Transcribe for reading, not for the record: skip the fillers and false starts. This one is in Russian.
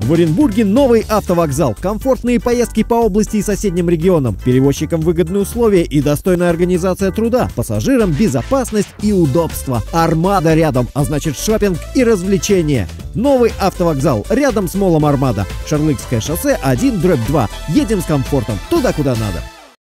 В Оренбурге новый автовокзал, комфортные поездки по области и соседним регионам, перевозчикам выгодные условия и достойная организация труда, пассажирам безопасность и удобство. Армада рядом, а значит шопинг и развлечения. Новый автовокзал рядом с молом Армада. Шарлыкское шоссе 1/2. Едем с комфортом туда, куда надо.